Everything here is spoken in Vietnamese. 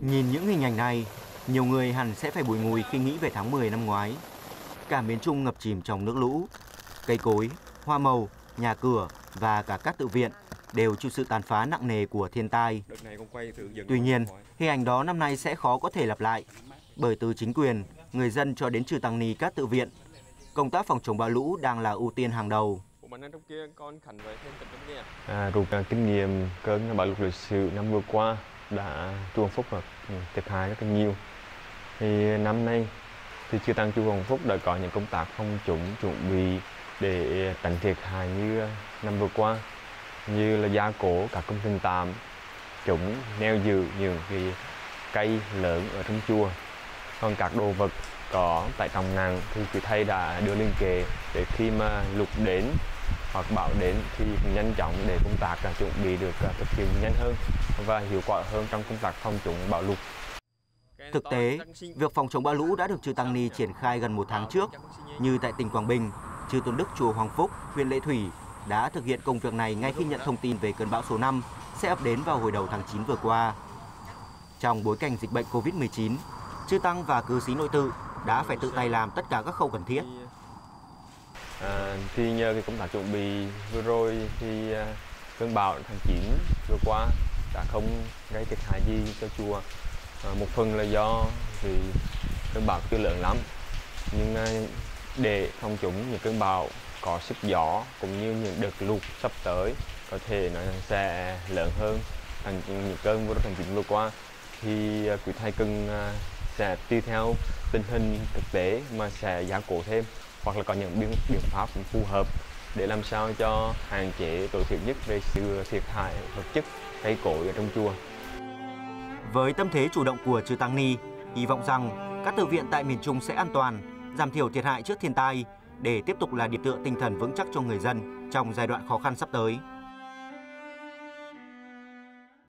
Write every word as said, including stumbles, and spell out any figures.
Nhìn những hình ảnh này, nhiều người hẳn sẽ phải bùi ngùi khi nghĩ về tháng mười năm ngoái. Cả miền Trung ngập chìm trong nước lũ. Cây cối, hoa màu, nhà cửa và cả các tự viện đều chịu sự tàn phá nặng nề của thiên tai. Tuy nhiên, hình ảnh đó năm nay sẽ khó có thể lặp lại. Bởi từ chính quyền, người dân cho đến Chư Tăng Ni các tự viện, công tác phòng chống bão lũ đang là ưu tiên hàng đầu. À, rút kinh nghiệm cơn bão lụt lịch sử năm vừa qua đã chùa Phúc thiệt hại rất là nhiều. Thì năm nay thì Chư Tăng chùa Hồng Phúc đã có những công tác phòng chống chuẩn bị để tránh thiệt hại như năm vừa qua, như là gia cố các công trình tạm, chống neo giữ những cái cây lớn ở trong chùa. Còn các đồ vật có tải trọng nặng thì quý thầy đã đưa lên kệ để khi mà lụt đến hoặc bão đến thì nhanh chóng để công tác chuẩn bị được thực hiện nhanh hơn và hiệu quả hơn trong công tác phòng chống bão lụt. Thực tế, việc phòng chống bão lũ đã được Chư Tăng Ni triển khai gần một tháng trước. Như tại tỉnh Quảng Bình, Chư Tôn Đức chùa Hoàng Phúc, huyện Lệ Thủy đã thực hiện công việc này ngay khi nhận thông tin về cơn bão số năm sẽ ập đến vào hồi đầu tháng chín vừa qua. Trong bối cảnh dịch bệnh Covid mười chín, Chư Tăng và cư sĩ nội tự đã phải tự tay làm tất cả các khâu cần thiết. À, thì nhờ cái công tác chuẩn bị vừa rồi thì cơn bão tháng chín vừa qua đã không gây thiệt hại gì cho chùa. À, một phần là do vì cơn bão chưa lớn lắm, nhưng để phòng chống những cơn bão có sức gió cũng như những đợt lụt sắp tới có thể nó sẽ lớn hơn thành những cơn vừa tháng chín vừa qua, thì quý thầy cần sẽ tùy theo tình hình thực tế mà sẽ gia cố thêm hoặc là có những biện, biện pháp phù hợp để làm sao cho hạn chế tối thiểu nhất về sự thiệt hại vật chất cây cối ở trong chùa. Với tâm thế chủ động của Chư Tăng Ni, hy vọng rằng các tự viện tại miền Trung sẽ an toàn, giảm thiểu thiệt hại trước thiên tai để tiếp tục là điểm tựa tinh thần vững chắc cho người dân trong giai đoạn khó khăn sắp tới.